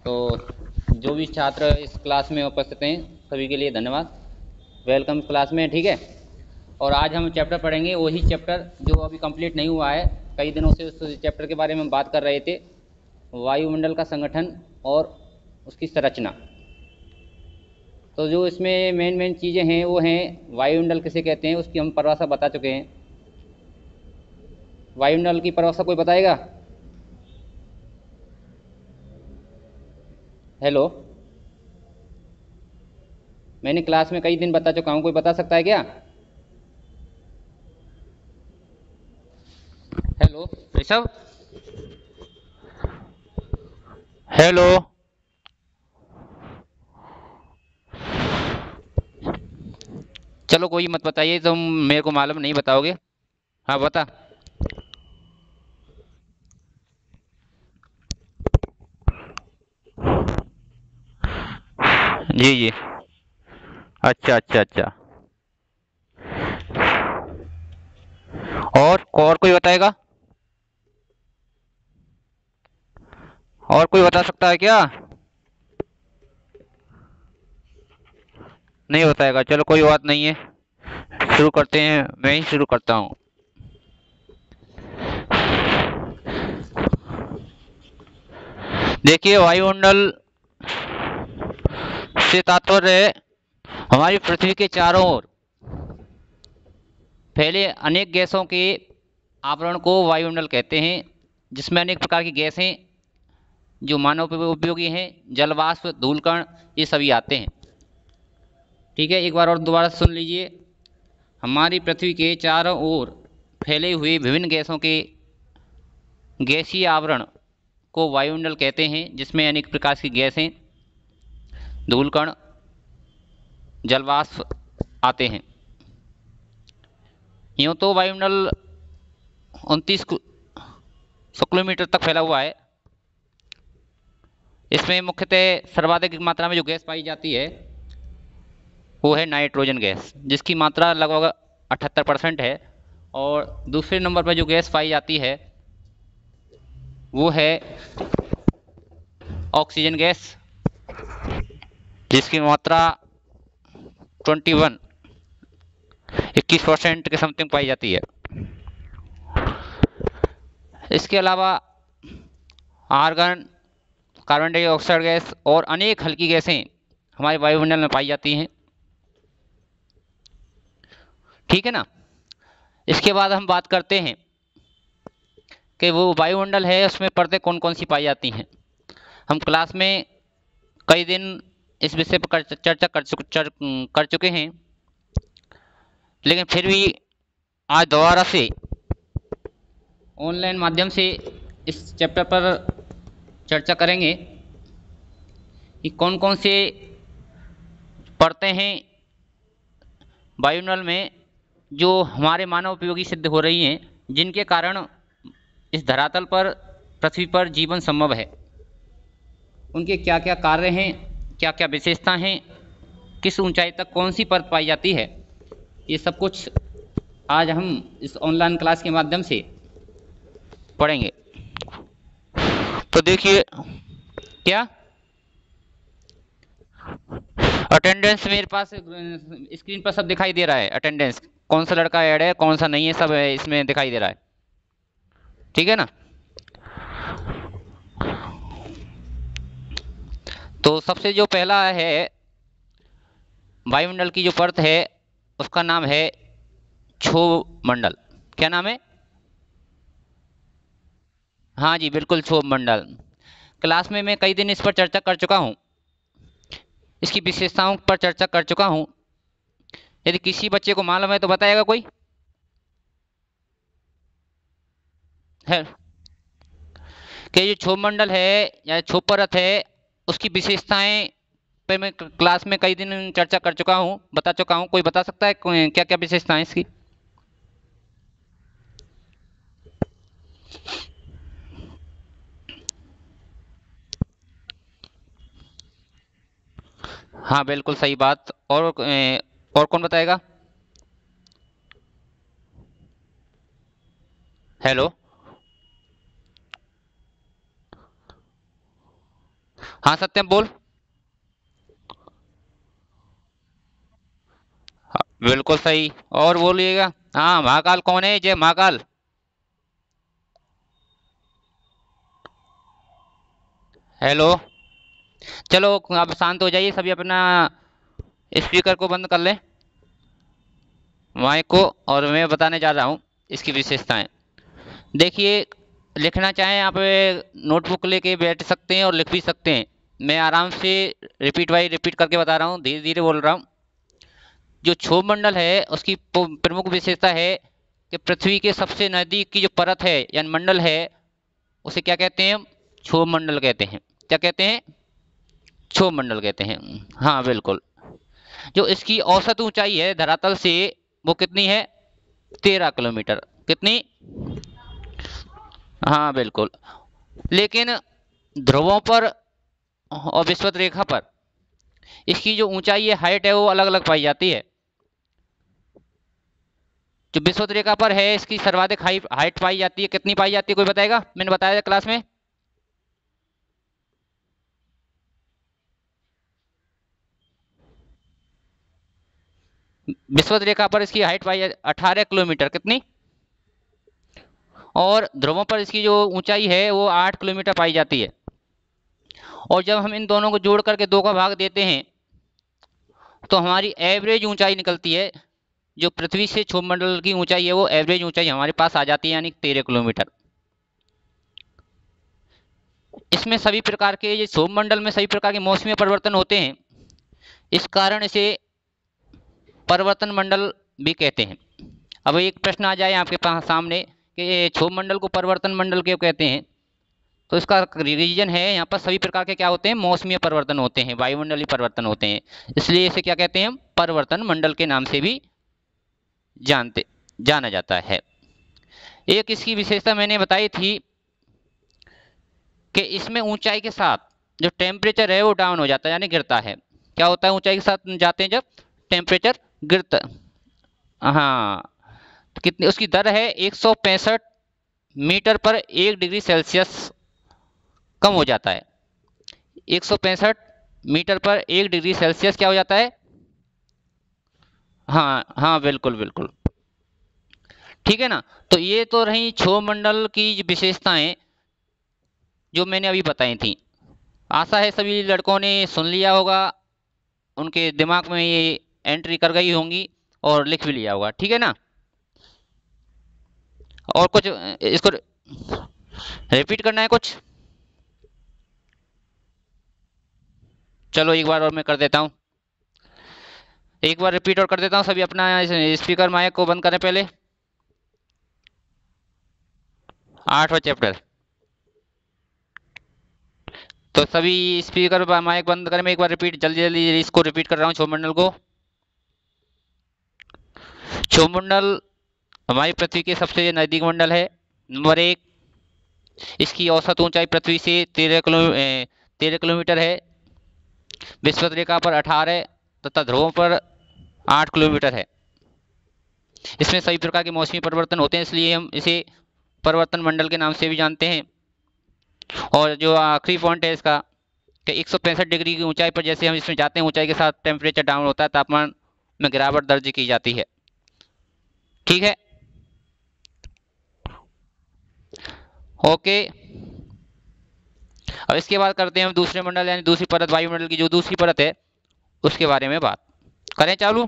तो जो भी छात्र इस क्लास में उपस्थित हैं सभी के लिए धन्यवाद। वेलकम क्लास में, ठीक है। और आज हम चैप्टर पढ़ेंगे, वही चैप्टर जो अभी कंप्लीट नहीं हुआ है। कई दिनों से उस चैप्टर के बारे में बात कर रहे थे, वायुमंडल का संगठन और उसकी संरचना। तो जो इसमें मेन मेन चीज़ें हैं वो हैं, वायुमंडल किसे कहते हैं उसकी हम परिभाषा बता चुके हैं। वायुमंडल की परिभाषा कोई बताएगा? हेलो, मैंने क्लास में कई दिन बता चुका हूँ, कोई बता सकता है क्या? Hello Rishabh, hello. चलो कोई मत बताइए, तुम मेरे को मालूम नहीं बताओगे। हाँ बता। जी जी। अच्छा अच्छा अच्छा। और कोई बताएगा? और कोई बता सकता है क्या? नहीं बताएगा, चलो कोई बात नहीं है। शुरू करते हैं, मैं ही शुरू करता हूँ। देखिए, वायुमंडल से तात्पर्य है हमारी पृथ्वी के चारों ओर फैले अनेक गैसों के आवरण को वायुमंडल कहते हैं, जिसमें अनेक प्रकार की गैसें जो मानव उपयोगी हैं, जल वाष्प, धूलकण, ये सभी आते हैं। ठीक है, एक बार और दोबारा सुन लीजिए। हमारी पृथ्वी के चारों ओर फैले हुए विभिन्न गैसों के गैसीय आवरण को वायुमंडल कहते हैं, जिसमें अनेक प्रकार की गैसें, धूलकण, जलवाष्प आते हैं। यूँ तो वायुमंडल 2900 किलोमीटर तक फैला हुआ है। इसमें मुख्यतः सर्वाधिक मात्रा में जो गैस पाई जाती है वो है नाइट्रोजन गैस, जिसकी मात्रा लगभग 78% है। और दूसरे नंबर पर जो गैस पाई जाती है वो है ऑक्सीजन गैस, जिसकी मात्रा 21% के समथिंग पाई जाती है। इसके अलावा आर्गन, कार्बन डाइऑक्साइड गैस और अनेक हल्की गैसें हमारे वायुमंडल में पाई जाती हैं। ठीक है ना। इसके बाद हम बात करते हैं कि वो वायुमंडल है उसमें परतें कौन कौन सी पाई जाती हैं। हम क्लास में कई दिन इस विषय पर चर्चा कर चुके हैं, लेकिन फिर भी आज दोबारा से ऑनलाइन माध्यम से इस चैप्टर पर चर्चा करेंगे कि कौन कौन से परतें हैं वायुमंडल में जो हमारे मानव उपयोगी सिद्ध हो रही हैं, जिनके कारण इस धरातल पर, पृथ्वी पर जीवन संभव है। उनके क्या क्या कार्य हैं, क्या क्या विशेषता हैं, किस ऊंचाई तक कौन सी परत पाई जाती है, ये सब कुछ आज हम इस ऑनलाइन क्लास के माध्यम से पढ़ेंगे। तो देखिए, क्या अटेंडेंस मेरे पास स्क्रीन पर सब दिखाई दे रहा है। अटेंडेंस कौन सा लड़का ऐड है, कौन सा नहीं है, सब है इसमें दिखाई दे रहा है। ठीक है ना। तो सबसे जो पहला है वायुमंडल की जो परत है उसका नाम है क्षोभ मंडल। क्या नाम है? हाँ जी, बिल्कुल, क्षोभ मंडल। क्लास में मैं कई दिन इस पर चर्चा कर चुका हूँ, इसकी विशेषताओं पर चर्चा कर चुका हूँ। यदि किसी बच्चे को मालूम है तो बताएगा कोई? है कि ये क्षोभ मंडल है या क्षोभ परत है, उसकी विशेषताएं पे मैं क्लास में कई दिन चर्चा कर चुका हूँ, बता चुका हूँ। कोई बता सकता है क्या क्या विशेषताएं इसकी? हाँ बिल्कुल सही बात। और कौन बताएगा? हेलो। हाँ सत्यम बोल। हाँ, बिल्कुल सही। और बोलिएगा। हाँ, महाकाल कौन है? जय महाकाल। हेलो। चलो आप शांत हो जाइए सभी, अपना स्पीकर को बंद कर लें, माइक को। और मैं बताने जा रहा हूँ इसकी विशेषताएं। देखिए, लिखना चाहें आप नोटबुक लेके बैठ सकते हैं और लिख भी सकते हैं। मैं आराम से रिपीट बाई रिपीट करके बता रहा हूँ, धीरे धीरे बोल रहा हूँ। जो क्षोभ मंडल है उसकी प्रमुख विशेषता है कि पृथ्वी के सबसे नजदीक की जो परत है या मंडल है, उसे क्या कहते हैं? क्षोभ मंडल कहते हैं। क्या कहते हैं? क्षोभ मंडल कहते हैं। हाँ बिल्कुल। जो इसकी औसत ऊंचाई है धरातल से, वो कितनी है? 13 किलोमीटर। कितनी? हाँ बिल्कुल। लेकिन ध्रुवों पर और विषुवत रेखा पर इसकी जो ऊंचाई है, हाइट है, वो अलग अलग पाई जाती है। जो विषुवत रेखा पर है इसकी सर्वाधिक हाइट पाई जाती है। कितनी पाई जाती है, कोई बताएगा? मैंने बताया था क्लास में। विषुवत रेखा पर इसकी हाइट पाई 18 किलोमीटर। कितनी? और ध्रुवों पर इसकी जो ऊंचाई है वो 8 किलोमीटर पाई जाती है। और जब हम इन दोनों को जोड़ करके दो का भाग देते हैं तो हमारी एवरेज ऊंचाई निकलती है। जो पृथ्वी से क्षोभ मंडल की ऊंचाई है वो एवरेज ऊंचाई हमारे पास आ जाती है, यानी 13 किलोमीटर। इसमें सभी प्रकार के, ये क्षोभ मंडल में सभी प्रकार के मौसमी परिवर्तन होते हैं। इस कारण इसे परिवर्तन मंडल भी कहते हैं। अब एक प्रश्न आ जाए आपके पास सामने कि क्षोभ मंडल को परिवर्तन मंडल क्यों कहते हैं, तो इसका रीजन है, यहाँ पर सभी प्रकार के क्या होते हैं? मौसमी परिवर्तन होते हैं, वायुमंडलीय परिवर्तन होते हैं। इसलिए इसे क्या कहते हैं? हम परिवर्तन मंडल के नाम से भी जानते जाना जाता है। एक इसकी विशेषता मैंने बताई थी कि इसमें ऊंचाई के साथ जो टेम्परेचर है वो डाउन हो जाता है, यानी गिरता है। क्या होता है? ऊंचाई के साथ जाते हैं जब टेम्परेचर गिरता। हाँ। तो कितनी उसकी दर है? 165 मीटर पर 1 डिग्री सेल्सियस कम हो जाता है। 165 मीटर पर 1 डिग्री सेल्सियस क्या हो जाता है? हाँ हाँ बिल्कुल बिल्कुल। ठीक है ना। तो ये तो रही क्षोभ मंडल की विशेषताएं जो मैंने अभी बताई थी। आशा है सभी लड़कों ने सुन लिया होगा, उनके दिमाग में ये एंट्री कर गई होंगी और लिख भी लिया होगा। ठीक है ना। और कुछ इसको रिपीट करना है कुछ? चलो एक बार और मैं कर देता हूँ। एक बार रिपीट और कर देता हूँ। सभी अपना स्पीकर माइक को बंद करें पहले। 8वां चैप्टर। तो सभी स्पीकर माइक बंद करें। मैं एक बार रिपीट जल्दी जल्दी इसको रिपीट कर रहा हूँ। क्षोभमंडल को, क्षोभमंडल हमारी पृथ्वी के सबसे नजदीक मंडल है। नंबर एक, इसकी औसत ऊंचाई पृथ्वी से 13 किलोमीटर है। विषुवत रेखा पर 18 तथा ध्रुवों पर 8 किलोमीटर है। इसमें सभी प्रकार के मौसमी परिवर्तन होते हैं, इसलिए हम इसे परिवर्तन मंडल के नाम से भी जानते हैं। और जो आखिरी पॉइंट है इसका कि 165 डिग्री की ऊंचाई पर जैसे हम इसमें जाते हैं, ऊंचाई के साथ टेम्परेचर डाउन होता है, तापमान में गिरावट दर्ज की जाती है। ठीक है। ओके। अब इसके बाद करते हैं हम दूसरे मंडल यानी दूसरी परत, वायुमंडल की जो दूसरी परत है उसके बारे में बात करें। चालू।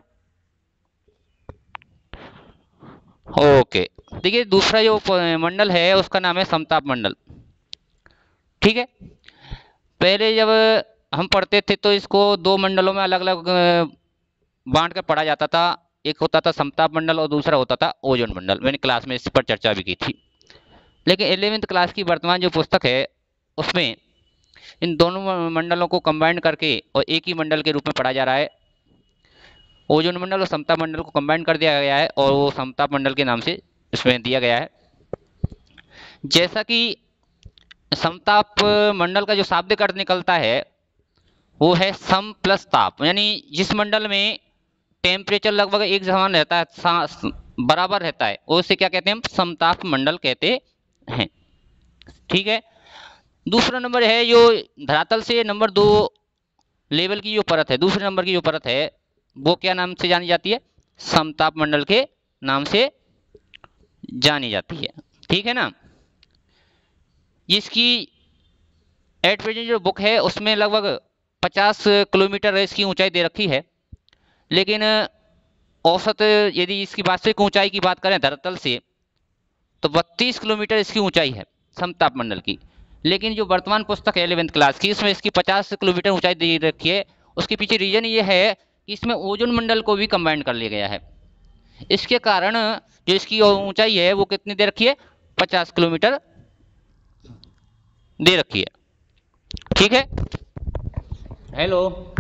ओके। देखिए, दूसरा जो मंडल है उसका नाम है समताप मंडल। ठीक है। पहले जब हम पढ़ते थे तो इसको दो मंडलों में अलग अलग बांट कर पढ़ा जाता था। एक होता था समताप मंडल और दूसरा होता था ओजोन मंडल। मैंने क्लास में इस पर चर्चा भी की थी। लेकिन 11वीं क्लास की वर्तमान जो पुस्तक है उसमें इन दोनों मंडलों को कंबाइन करके और एक ही मंडल के रूप में पढ़ा जा रहा है। ओजोन मंडल और समताप मंडल को कंबाइन कर दिया गया है और वो समताप मंडल के नाम से इसमें दिया गया है। जैसा कि समताप मंडल का जो शाब्दिक अर्थ निकलता है वो है सम प्लस ताप, यानी जिस मंडल में टेम्परेचर लगभग एक समान रहता है, बराबर रहता है, उसे क्या कहते हैं? हम समताप मंडल कहते हैं। ठीक है। दूसरा नंबर है जो धरातल से नंबर 2 लेवल की जो परत है, दूसरे नंबर की जो परत है वो क्या नाम से जानी जाती है? समताप मंडल के नाम से जानी जाती है। ठीक है ना। इसकी एट प्रेजेंट जो बुक है उसमें लगभग 50 किलोमीटर इसकी ऊंचाई दे रखी है, लेकिन औसत यदि इसकी वास्तविक ऊंचाई की बात करें धरातल से तो 32 किलोमीटर इसकी ऊंचाई है समताप मंडल की। लेकिन जो वर्तमान पुस्तक है 11th क्लास की, इसमें इसकी 50 किलोमीटर ऊंचाई दे रखी है। उसके पीछे रीजन ये है कि इसमें ओजोन मंडल को भी कंबाइन कर लिया गया है। इसके कारण जो इसकी ऊंचाई है वो कितनी दे रखी है? 50 किलोमीटर दे रखी है। ठीक है। हेलो।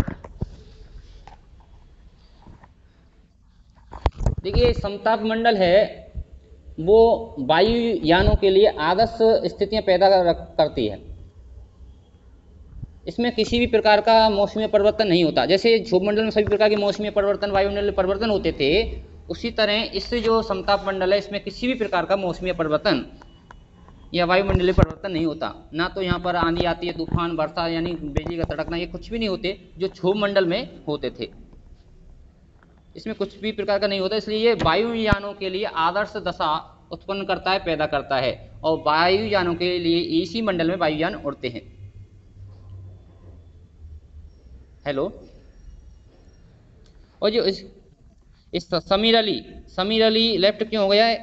देखिए समताप मंडल है वो वायुयानों के लिए आदर्श स्थितियां पैदा करती है। इसमें किसी भी प्रकार का मौसमी परिवर्तन नहीं होता। जैसे क्षोभ मंडल में सभी प्रकार के मौसमी परिवर्तन, वायुमंडलीय परिवर्तन होते थे, उसी तरह इससे जो समताप मंडल है इसमें किसी भी प्रकार का मौसमी परिवर्तन या वायुमंडलीय परिवर्तन नहीं होता। ना तो यहाँ पर आंधी आती है, तूफान, वर्षा यानी बिजली का तड़कना, ये कुछ भी नहीं होते जो क्षोभ मंडल में होते थे। इसमें कुछ भी प्रकार का नहीं होता, इसलिए ये वायुयानों के लिए आदर्श दशा उत्पन्न करता है, पैदा करता है। और वायुयानों के लिए इसी मंडल में वायुयान उड़ते हैं। हेलो। और जो इस समीर अली लेफ्ट क्यों हो गया है?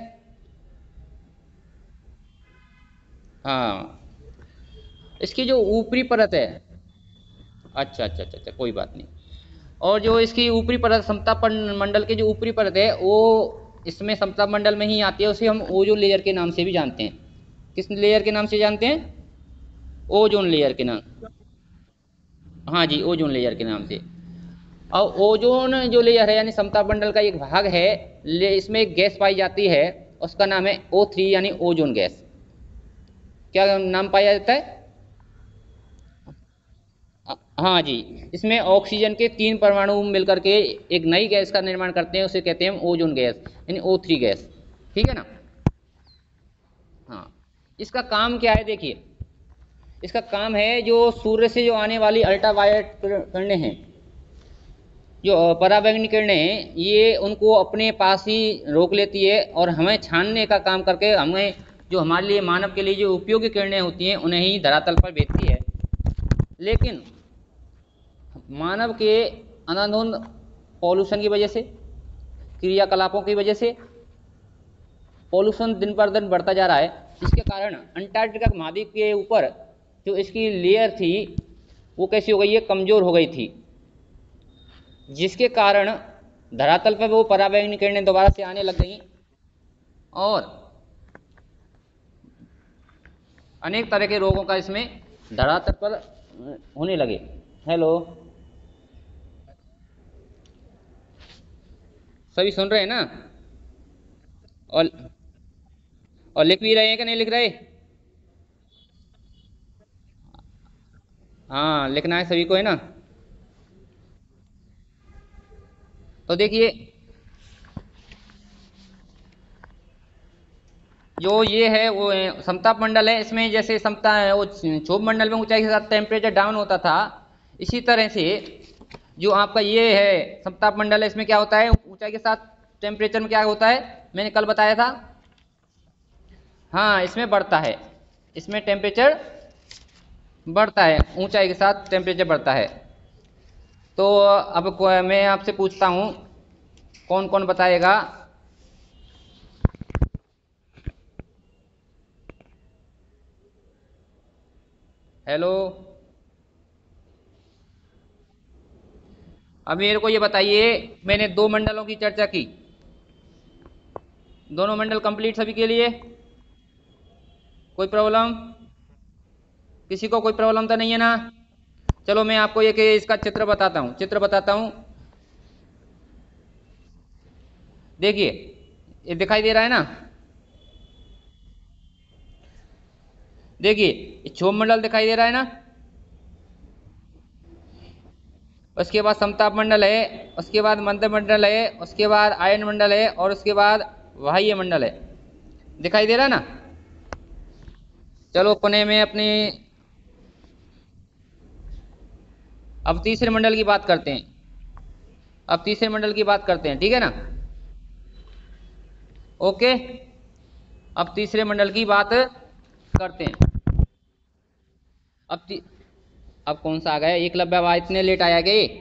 हाँ, इसकी जो ऊपरी परत है, अच्छा अच्छा अच्छा अच्छा, कोई बात नहीं। और जो इसकी ऊपरी परत समताप मंडल की जो ऊपरी परत है वो इसमें समताप मंडल में ही आती है। उसे हम ओजोन लेयर के नाम से भी जानते हैं। किस लेयर के नाम से जानते हैं? ओजोन लेयर के नाम। हाँ जी, ओजोन लेयर के नाम से। और ओजोन जो लेयर है यानी समताप मंडल का एक भाग है, इसमें एक गैस पाई जाती है, उसका नाम है O3 यानी ओजोन गैस। क्या नाम पाया जाता है? हाँ जी। इसमें ऑक्सीजन के 3 परमाणु मिलकर के एक नई गैस का निर्माण करते हैं, उसे कहते हैं ओजोन गैस यानी O3 गैस। ठीक है ना। हाँ, इसका काम क्या है? देखिए, इसका काम है जो सूर्य से जो आने वाली अल्ट्रावायलेट किरणें हैं, जो पराबैंगनी किरणें हैं, ये उनको अपने पास ही रोक लेती है और हमें छानने का काम करके हमें जो हमारे लिए, मानव के लिए जो उपयोगी किरणें होती हैं उन्हें ही धरातल पर भेजती है। लेकिन मानव के अंधाधुंध पॉल्यूशन की वजह से, क्रियाकलापों की वजह से पॉल्यूशन दिन पर दिन बढ़ता जा रहा है। इसके कारण अंटार्कटिका महाद्वीप के ऊपर जो इसकी लेयर थी वो कैसी हो गई है? कमजोर हो गई थी, जिसके कारण धरातल पर वो पराबैंगनी किरणें दोबारा से आने लग गई और अनेक तरह के रोगों का इसमें धरातल पर होने लगे। हेलो, सभी सुन रहे हैं ना? और लिख भी रहे हैं कि नहीं लिख रहे? हाँ, लिखना है सभी को, है ना। तो देखिए, जो ये है वो समताप मंडल है। इसमें जैसे समता है वो क्षोभ मंडल में ऊंचाई के साथ टेम्परेचर डाउन होता था, इसी तरह से जो आपका ये है समताप मंडल है, इसमें क्या होता है? ऊंचाई के साथ टेम्परेचर में क्या होता है? मैंने कल बताया था। हाँ, इसमें बढ़ता है, इसमें टेम्परेचर बढ़ता है, ऊंचाई के साथ टेम्परेचर बढ़ता है। तो अब मैं आपसे पूछता हूँ, कौन कौन बताएगा? हेलो। अब मेरे को ये बताइए, मैंने 2 मंडलों की चर्चा की, दोनों मंडल कंप्लीट सभी के लिए? कोई प्रॉब्लम? किसी को कोई प्रॉब्लम तो नहीं है ना? चलो मैं आपको एक इसका चित्र बताता हूँ, देखिए, ये दिखाई दे रहा है ना? देखिए, क्षोभ मंडल दिखाई दे रहा है ना? उसके बाद समताप मंडल है, उसके बाद मंत्र मंडल है, उसके बाद आयन मंडल है और उसके बाद बाह्य मंडल है। दिखाई दे रहा है ना? चलो पुनः मैं अपनी अब तीसरे मंडल की बात करते हैं। अब तीसरे मंडल की बात करते हैं, ठीक है ना। ओके, अब तीसरे मंडल की बात करते हैं। अब अब कौन सा आ गया एकलव्य? अब इतने लेट आया क्या ये?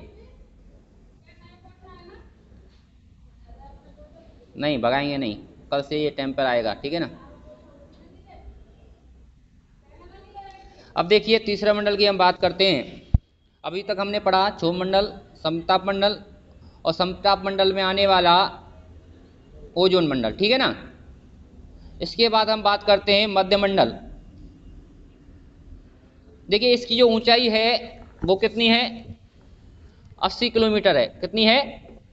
नहीं भगाएंगे नहीं, कल से ये टाइम पर आएगा, ठीक है ना। अब देखिए तीसरा मंडल की हम बात करते हैं। अभी तक हमने पढ़ा क्षोभ मंडल, समताप मंडल और समताप मंडल में आने वाला ओजोन मंडल, ठीक है ना। इसके बाद हम बात करते हैं मध्य मंडल। देखिए इसकी जो ऊंचाई है वो कितनी है? 80 किलोमीटर है। कितनी है?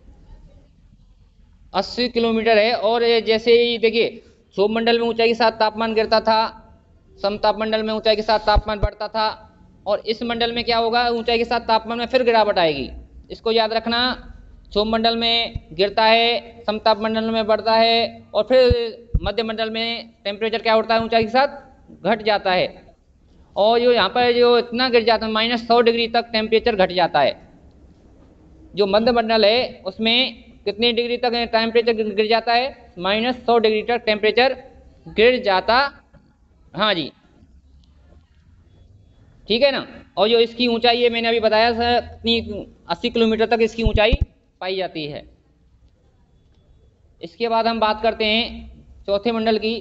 80 किलोमीटर है। और जैसे ही देखिए क्षोभ मंडल में ऊंचाई के साथ तापमान गिरता था, समताप मंडल में ऊंचाई के साथ तापमान बढ़ता था, और इस मंडल में क्या होगा? ऊंचाई के साथ तापमान में फिर गिरावट आएगी। इसको याद रखना, क्षोभ मंडल में गिरता है, समताप मंडल में बढ़ता है, और फिर मध्य मंडल में टेम्परेचर क्या होता है? ऊंचाई के साथ घट जाता है। और जो यहाँ पर जो इतना गिर जाता है, -100 डिग्री तक टेम्परेचर घट जाता है। जो मध्य मंडल है उसमें कितनी डिग्री तक टेम्परेचर गिर जाता है? -100 डिग्री तक टेम्परेचर गिर जाता। हाँ जी, ठीक है ना। और जो इसकी ऊंचाई है मैंने अभी बताया था कितनी, 80 किलोमीटर तक इसकी ऊंचाई पाई जाती है। इसके बाद हम बात करते हैं चौथे मंडल की।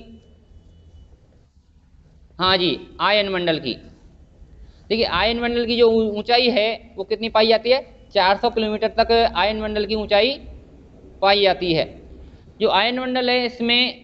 हाँ जी, आयन मंडल की। देखिए आयन मंडल की जो ऊंचाई है वो कितनी पाई जाती है? 400 किलोमीटर तक आयन मंडल की ऊंचाई पाई जाती है। जो आयन मंडल है इसमें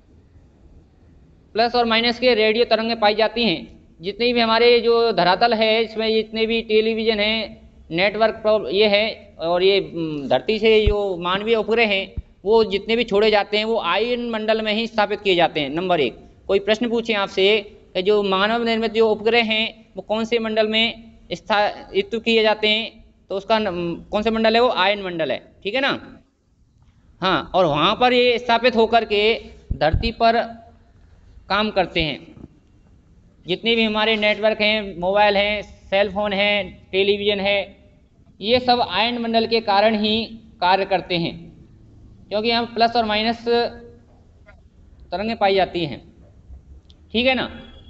प्लस और माइनस के रेडियो तरंगें पाई जाती हैं। जितनी भी हमारे जो धरातल है इसमें जितने भी टेलीविजन है, नेटवर्क ये है, और ये धरती से जो मानवीय उपग्रह हैं वो जितने भी छोड़े जाते हैं वो आयन मंडल में ही स्थापित किए जाते हैं। नंबर एक, कोई प्रश्न पूछे आपसे कि जो मानव निर्मित जो उपग्रह हैं वो कौन से मंडल में स्थापित किए जाते हैं, तो उसका कौन सा मंडल है? वो आयन मंडल है, ठीक है ना। हाँ, और वहाँ पर ये स्थापित होकर के धरती पर काम करते हैं। जितने भी हमारे नेटवर्क हैं, मोबाइल हैं, सेल फोन हैं, टेलीविजन है, ये सब आयन मंडल के कारण ही कार्य करते हैं, क्योंकि यहाँ प्लस और माइनस तरंगें पाई जाती हैं, ठीक है ना।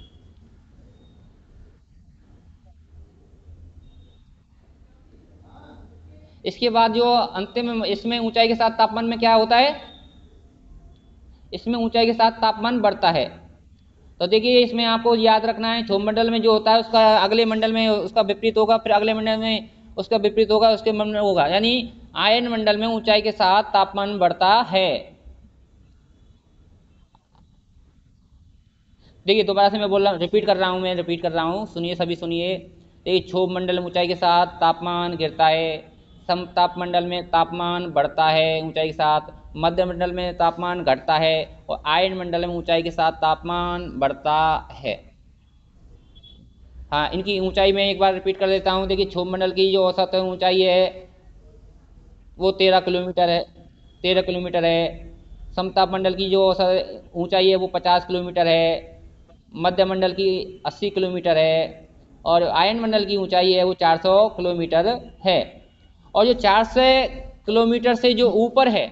इसके बाद जो अंतिम इसमें ऊंचाई के साथ तापमान में क्या होता है? इसमें ऊंचाई के साथ तापमान बढ़ता है। तो देखिए इसमें आपको याद रखना है क्षोभ मंडल में जो होता है उसका अगले मंडल में उसका विपरीत होगा, फिर अगले मंडल में उसका विपरीत होगा, उसके मंडल में होगा, यानी आयन मंडल में ऊंचाई के साथ तापमान बढ़ता है। देखिए दोबारा से मैं बोल रहा हूँ, रिपीट कर रहा हूँ, सुनिए सभी सुनिए। देखिए क्षोभ मंडल में ऊंचाई के साथ तापमान गिरता है, समताप मंडल में तापमान बढ़ता है ऊंचाई के साथ, मध्य मंडल में तापमान घटता है, और आयन मंडल में ऊंचाई के साथ तापमान बढ़ता है। हाँ, इनकी ऊंचाई में एक बार रिपीट कर देता हूँ। देखिए क्षोभ मंडल की जो औसत ऊंचाई है वो 13 किलोमीटर है, 13 किलोमीटर है। समताप मंडल की जो औसत ऊंचाई है वो 50 किलोमीटर है। मध्य मंडल की 80 किलोमीटर है। और आयन मंडल की ऊंचाई है वो 400 किलोमीटर है। और जो 400 किलोमीटर से जो ऊपर है,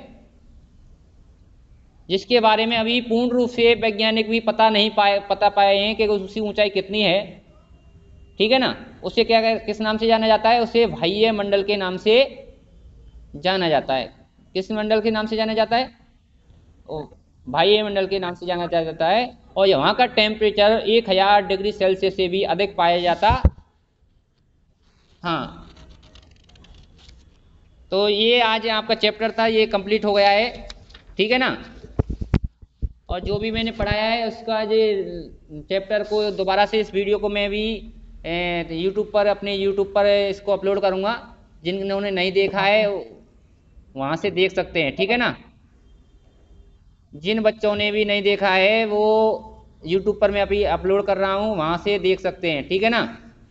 जिसके बारे में अभी पूर्ण रूप से वैज्ञानिक भी पता पाए हैं कि उसकी ऊंचाई कितनी है, ठीक है ना, उसे क्या किस नाम से जाना जाता है? उसे बाह्य मंडल के नाम से जाना जाता है। किस मंडल के नाम से जाना जाता है? ओ, बाह्य मंडल के नाम से जाना जाता है। और यहाँ का टेम्परेचर 1000 डिग्री सेल्सियस से भी अधिक पाया जाता। हाँ, तो ये आज आपका चैप्टर था, ये कंप्लीट हो गया है, ठीक है ना। और जो भी मैंने पढ़ाया है उसका ये चैप्टर को दोबारा से इस वीडियो को मैं भी यूट्यूब पर अपने यूट्यूब पर इसको अपलोड करूँगा। जिन्होंने नहीं देखा है वहाँ से देख सकते हैं, ठीक है ना। जिन बच्चों ने भी नहीं देखा है वो यूट्यूब पर मैं अभी अपलोड कर रहा हूँ, वहाँ से देख सकते हैं, ठीक है ना।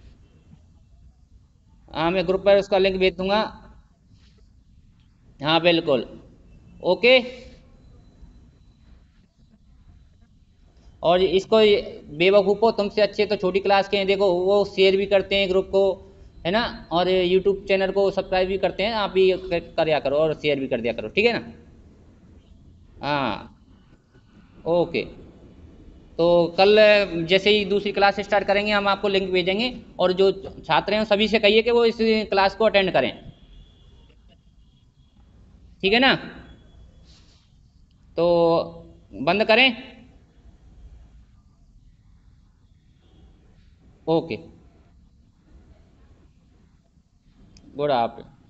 हाँ, मैं ग्रुप पर उसका लिंक भेज दूंगा। हाँ बिल्कुल, ओके। और इसको बेवकूफ़ो तुमसे अच्छे तो छोटी क्लास के हैं, देखो वो शेयर भी करते हैं ग्रुप को, है ना। और यूट्यूब चैनल को सब्सक्राइब भी करते हैं, आप भी कर करो और शेयर भी कर दिया करो, ठीक है ना। हाँ। ओके। तो कल जैसे ही दूसरी क्लास स्टार्ट करेंगे हम आपको लिंक भेजेंगे, और जो छात्र हैं सभी से कहिए कि वो इस क्लास को अटेंड करें। ठीक है ना। तो बंद करें। ओके। Good afternoon.